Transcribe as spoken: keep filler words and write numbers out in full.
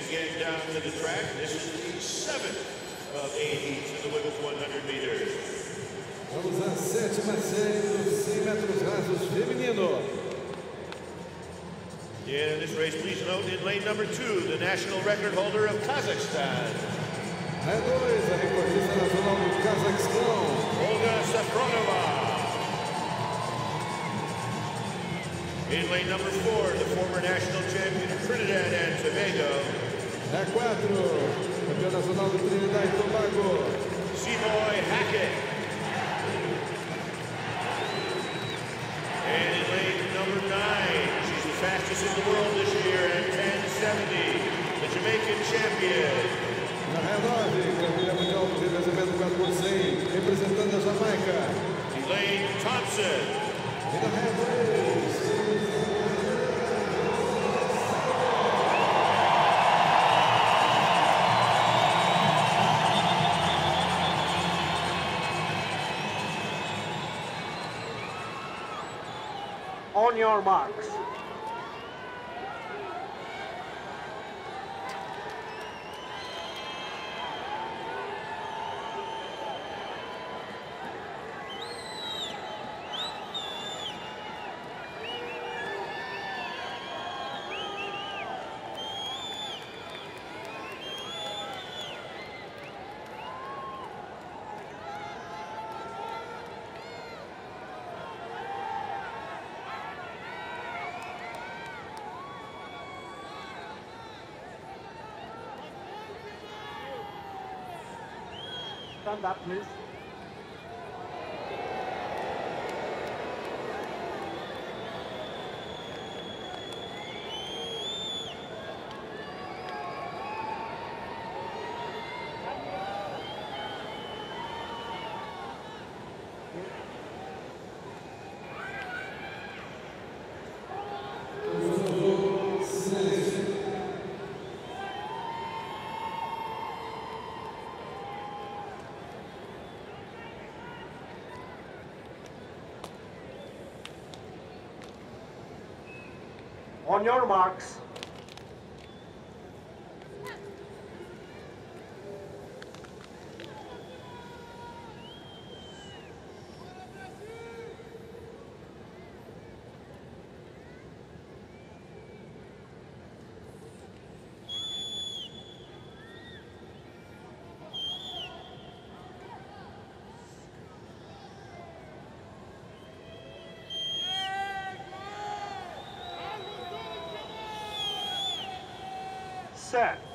is getting down to the track. This is the seventh of eight heats in the women's one hundred meters. Vamos à sétima série dos cem metros rasos feminino. Yeah, in this race, please note in lane number two, the national record holder of Kazakhstan. É dois, a recordista nacional do Cazaquistão, Olga Safronova. In lane number four, the former national champion of Trinidad and Tobago. É quatro, campeão nacional do Trinidad e Tobago, Seymour Hackett. And in lane number nine, she's the fastest in the world this year at ten seventy, the Jamaican champion. Na ré nove, campeã mundial do revezamento quatro por cem, representando a Jamaica, Elaine Thompson. E na ré dois, On your marks. Stand up, please. On your marks. Set.